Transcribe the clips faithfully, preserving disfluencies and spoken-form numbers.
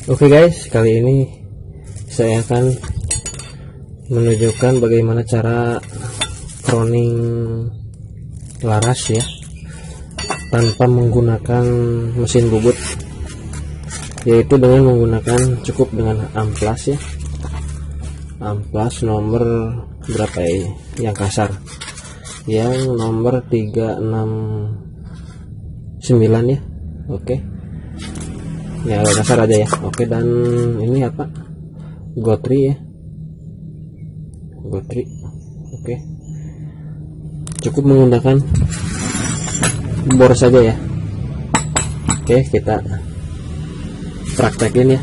Oke guys, kali ini saya akan menunjukkan bagaimana cara crowning laras ya, tanpa menggunakan mesin bubut, yaitu dengan menggunakan cukup dengan amplas ya, amplas nomor berapa ya, yang kasar, yang nomor tiga enam sembilan ya. Oke, ya agak kasar aja ya. Oke, dan ini apa, gotri ya, gotri. Oke, cukup menggunakan bor saja ya. Oke, kita praktekin ya.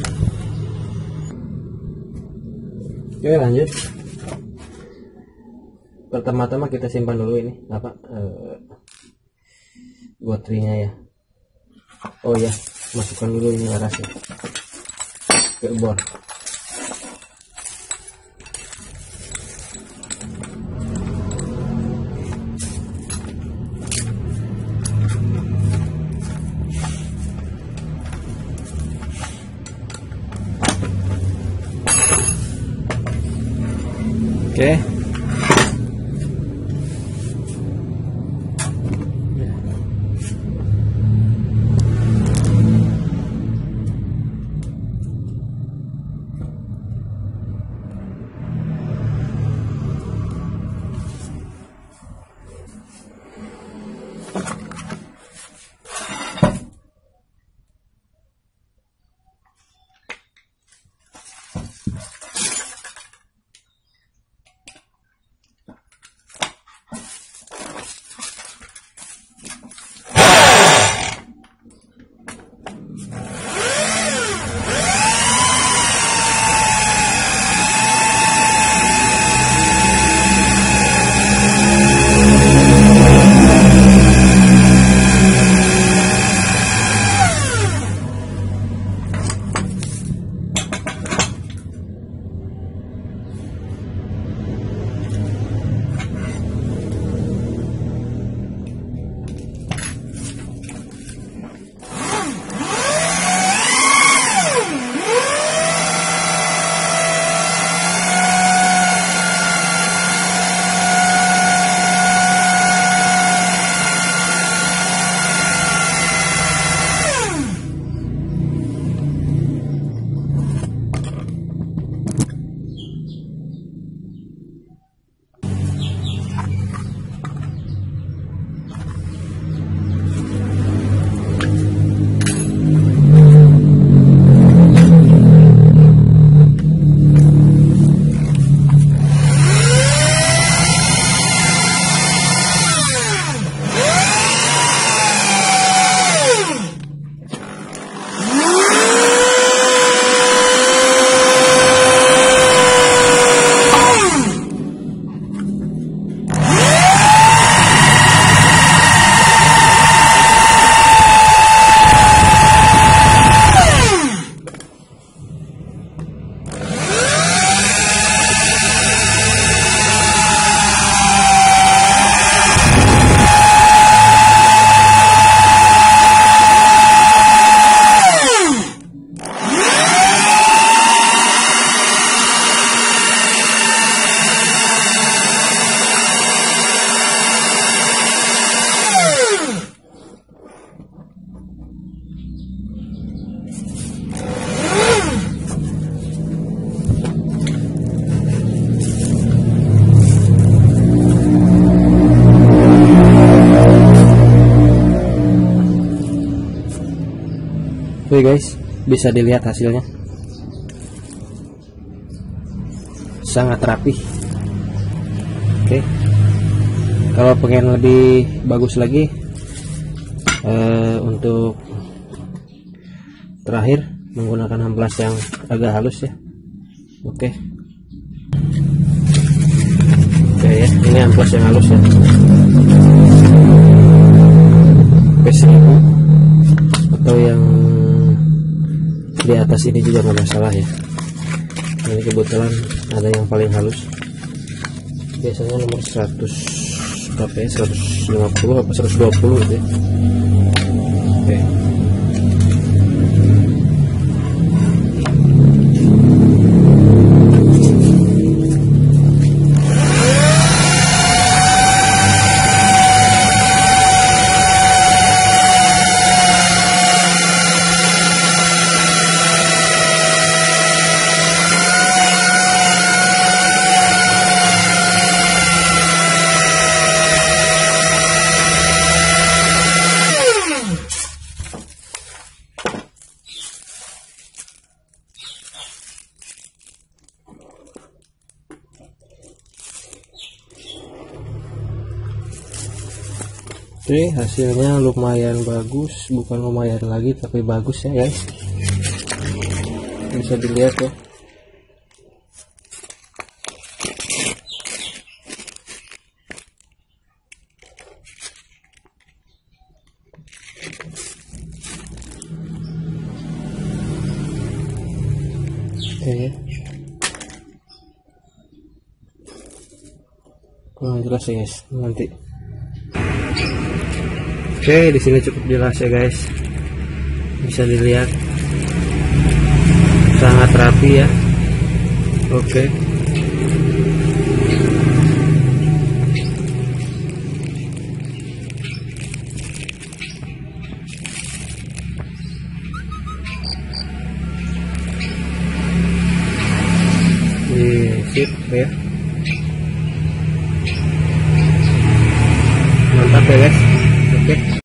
Oke, lanjut. Pertama-tama kita simpan dulu ini apa, eh, gotrinya ya. Oh ya, masukkan dulu ini larasnya ke bor. Oke, oke guys, bisa dilihat hasilnya sangat rapi. Oke, kalau pengen lebih bagus lagi, eh, untuk terakhir menggunakan amplas yang agak halus ya. Oke, oke ya, ini amplas yang halus ya, P seribu atau yang di atas ini juga nggak masalah ya. Ini kebetulan ada yang paling halus, biasanya nomor seratus berapa ya, seratus lima puluh apa seratus dua puluh gitu ya. Oke, Oke, hasilnya lumayan bagus, bukan lumayan lagi tapi bagus ya guys, bisa dilihat ya. Oke, kurang jelas ya guys, nanti. Oke, di sini cukup jelas ya guys, bisa dilihat sangat rapi ya. Oke, di sip ya, mantap ya guys. Oke.